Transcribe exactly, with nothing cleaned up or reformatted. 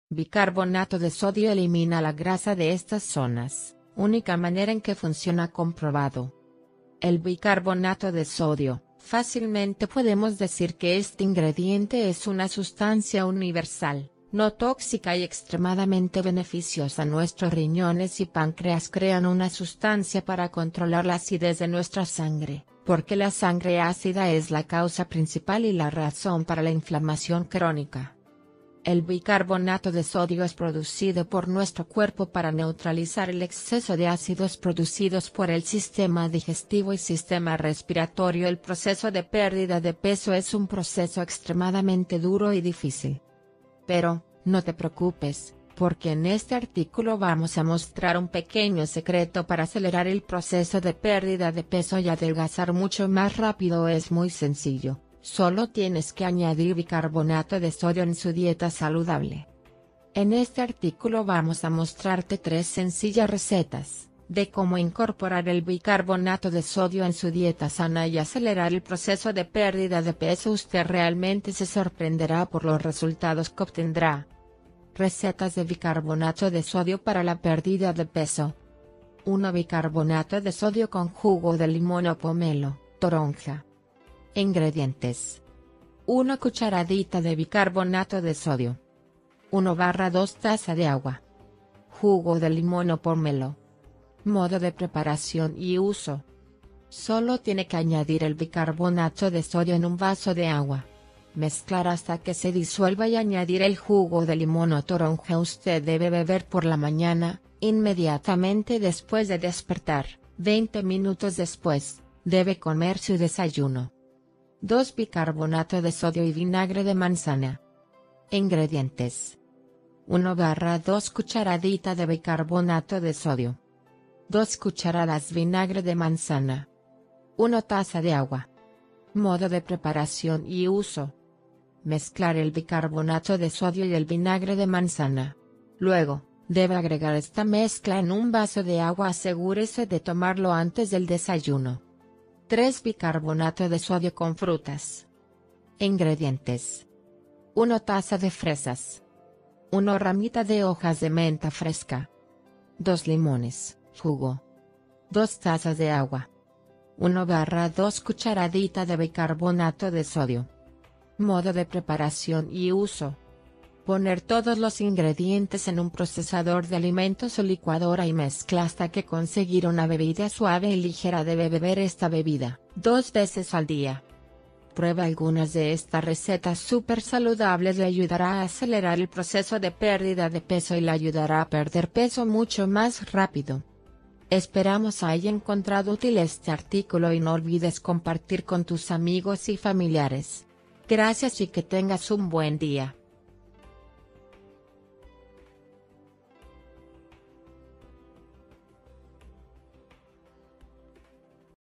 Bicarbonato de sodio elimina la grasa de estas zonas, única manera en que funciona comprobado. El bicarbonato de sodio, fácilmente podemos decir que este ingrediente es una sustancia universal, no tóxica y extremadamente beneficiosa. Nuestros riñones y páncreas crean una sustancia para controlar la acidez de nuestra sangre, porque la sangre ácida es la causa principal y la razón para la inflamación crónica. El bicarbonato de sodio es producido por nuestro cuerpo para neutralizar el exceso de ácidos producidos por el sistema digestivo y sistema respiratorio. El proceso de pérdida de peso es un proceso extremadamente duro y difícil. Pero, no te preocupes, porque en este artículo vamos a mostrar un pequeño secreto para acelerar el proceso de pérdida de peso y adelgazar mucho más rápido. Es muy sencillo. Solo tienes que añadir bicarbonato de sodio en su dieta saludable. En este artículo vamos a mostrarte tres sencillas recetas de cómo incorporar el bicarbonato de sodio en su dieta sana y acelerar el proceso de pérdida de peso. Usted realmente se sorprenderá por los resultados que obtendrá. Recetas de bicarbonato de sodio para la pérdida de peso. uno Bicarbonato de sodio con jugo de limón o pomelo, toronja. Ingredientes. una cucharadita de bicarbonato de sodio. uno barra dos tazas de agua. Jugo de limón o pomelo. Modo de preparación y uso. Solo tiene que añadir el bicarbonato de sodio en un vaso de agua. Mezclar hasta que se disuelva y añadir el jugo de limón o toronja. Usted debe beber por la mañana, inmediatamente después de despertar. veinte minutos después, debe comer su desayuno. dos Bicarbonato de sodio y vinagre de manzana. Ingredientes. uno barra dos cucharadita de bicarbonato de sodio. dos cucharadas vinagre de manzana. una taza de agua. Modo de preparación y uso. Mezclar el bicarbonato de sodio y el vinagre de manzana. Luego, debe agregar esta mezcla en un vaso de agua. Asegúrese de tomarlo antes del desayuno. tres Bicarbonato de sodio con frutas. Ingredientes. una taza de fresas. una ramita de hojas de menta fresca. dos limones, jugo. dos tazas de agua. uno barra dos cucharadita de bicarbonato de sodio. Modo de preparación y uso. Poner todos los ingredientes en un procesador de alimentos o licuadora y mezcla hasta que conseguir una bebida suave y ligera. Debe beber esta bebida dos veces al día. Prueba algunas de estas recetas súper saludables. Le ayudará a acelerar el proceso de pérdida de peso y le ayudará a perder peso mucho más rápido. Esperamos haya encontrado útil este artículo y no olvides compartir con tus amigos y familiares. Gracias y que tengas un buen día.